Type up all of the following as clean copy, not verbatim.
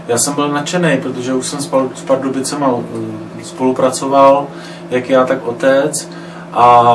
Já jsem byl nadšený, protože už jsem s Pardubicema spolupracoval, jak já, tak otec, a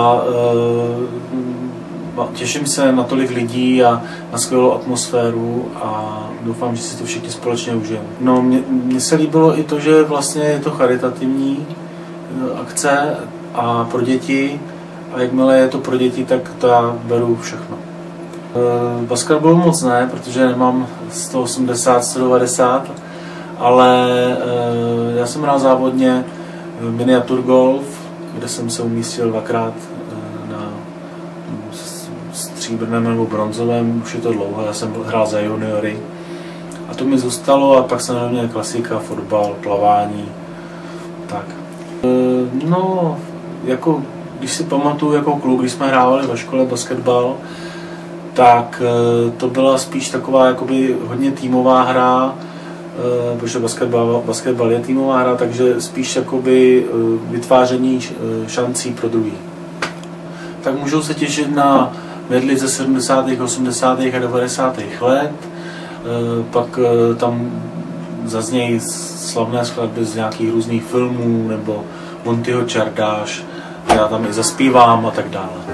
těším se na tolik lidí a na skvělou atmosféru a doufám, že si to všichni společně užijeme. No, mně se líbilo i to, že vlastně je to charitativní akce a pro děti, a jakmile je to pro děti, tak to já beru všechno. Basketbalu moc ne, protože nemám 180, 190, ale já jsem hrál závodně miniatur golf, kde jsem se umístil dvakrát na stříbrném nebo bronzovém, už je to dlouho, já jsem hrál za juniory. A to mi zůstalo a pak jsem hlavně klasika, fotbal, plavání, tak. No, jako, když si pamatuju jako kluk, když jsme hrávali ve škole basketbal, tak to byla spíš taková jakoby hodně týmová hra, protože basketbal je týmová hra, takže spíš jakoby vytváření šancí pro druhý. Tak můžou se těšit na medly ze 70., 80. a 90. let, pak tam zaznějí slavné skladby z nějakých různých filmů nebo Montyho Čardáš, já tam i zaspívám a tak dále.